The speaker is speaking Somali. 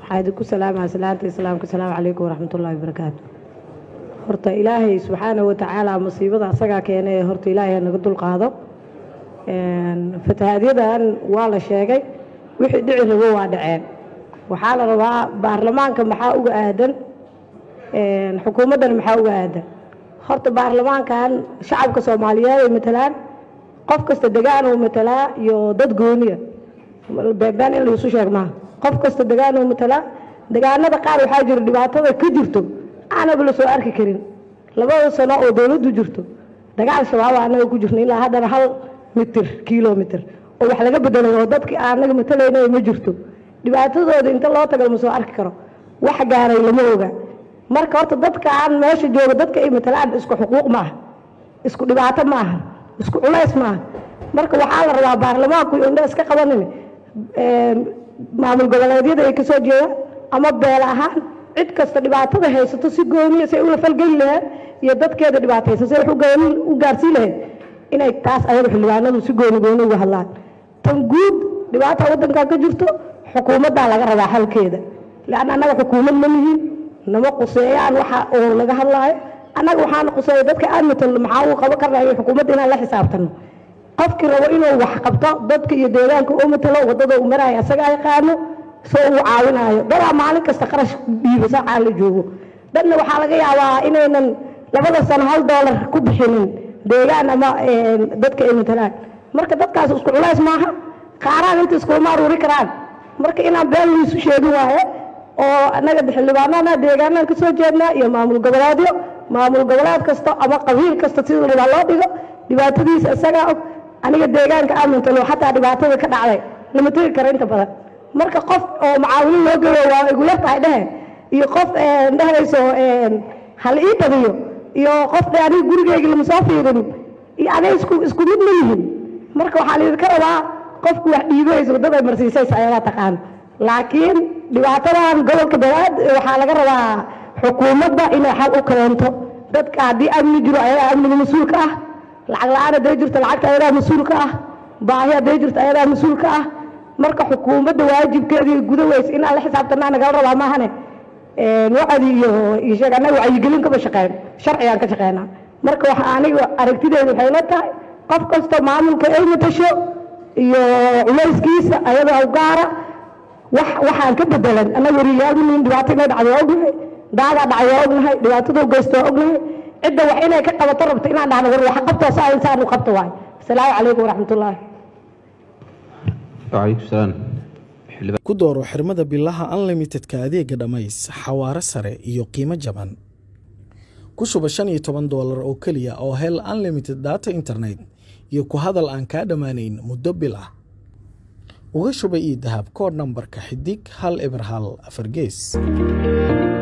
حادكو سلام على سلامة السلام السلام عليكم ورحمة الله وبركاته هرت إلهي سبحانه وتعالى مصيبة أسقى كأنه هرت إلهي نقدر القاضي فتهديدا والله شيء وحد عربوا وادعين وحال ربا برلمان كمحاوج آدم حكومة المحاوج آدم هرت برلمان كان شعب كصوماليا مثلاً قف كاستدقان ومثلا يودد جونية دقان اللي يسوي معه قف كاستدقان ومثلا دقان هذا قالوا حاجة الدبعة كجرتو أنا بلو سؤالك كريم لبعض سنة ودولد جرتو دقان شباب أنا كجرني لا هذا حال متر كيلومتر وحلاقة بدنا وددك أنا مثلا إنه مجرتو دبعة ده أنت الله تقول مسؤالك كرو واحد جاري لموجا مركز وددك عن ماشي جو وددك إيه مثلا إسكو حقوق معه إسكو دبعة معه isku culays ma marka waxa la rabaa baarlamaanku inuu iska qabanin maamul goboleedyada ay ka soo jeedaan ama beel ahaan cid kasta dhibaatada haysato si gooniyo si ula falgal lahayd iyo dadkeeda dhibaataysan si wax u gaarsiin lahayd inay taas ayaga xilwaanadu si gooni uga hadlaan tan guud dhibaatada wadanka ka jirto xukuumadda laga rabaa xalkeeda laana anaga xukuumad ma nihiin nama quseeyaan waxa oo laga hadlaayo anaga waxaan qosay dadka aan matal maxaa uu qabo karnaa xukuumadda inaan la xisaabtano qofkii rabo inuu wax qabto dadka iyo deegaanka uu matalo wadada uu marayo asaga ay qaano soo uu caawinayo dad maalin kasta qarash dhiibo saaca la joogo dadna waxaa laga yaabaa inaynan labada sano $1 ku bixinin deegaan ama dadka ay matalaan marka dadkaas isku culays maaha qaaraan inta isku maaruri karaan marka inaan been isu sheegin waaye oo anaga xildhibaanana deegaanka ka soo jeedna iyo maamul goboleedyo maamul goboleed kasta ama qabiil kasta sidoo loo dhigo dhibaatadiisa isaga aniga deegaanka aamintalo xataa dhibaatada ka dhacday lama tagi karo inta badan marka qof oo macaawin loo geeyo waa igu yartahay dhahe iyo qof dhahayso hal ii badiyo iyo qof aniga gurigeyga lama soo fiirin iyo aniga isku mid ma yihiin marka waxaa la ka rabaa qofku wax dhiibayso wadada marsiisay ayaga taqaan laakiin dhibaatadan gobolka daraad waxaa laga rabaa xukuumadda inay xal u keento dadka haddii amni jiro ayagaa amniga mas-uulka ah lacag la-aan hadday jirto lacagta ayagaa mas-uulka ah baahi hadday jirto ayagaa mas-uulka ah marka xukuumadda waajibkeedii guda weysa inaan la xisaabtanaa nagala rabaa maahane wacdi iyo sheeg annaga wacyigelin kama shaqeyn sharcigaan ka shaqeynaa marka waxa aniga aragtideedu waxay la tahay qof kasta maamulka ay matasho iyo culayskiisa ayadoo u gaara waxaan ka bedelan annaga wariyaal min dhibaato inay dhacdo ognahay daaga dhacay ognahay dhibaatada geysto ognahay cidda wax inay ka qabato rabto inaan dhahno war wax qabto saa insaan u qabto waay assalaamu calaykum waraxmatullaahi waalaikum salaam ku dooro xirmada billaha unlimitedka adeega dhamays xawaare sare iyo qiimo jaban ku shuba $15 oo kaliya oo hel unlimited data internet iyo ku hadal aan ka dhamaanayn muddo bil ah uga shuba ii dahab kood nambarka xidig 1 eber 1 4 gees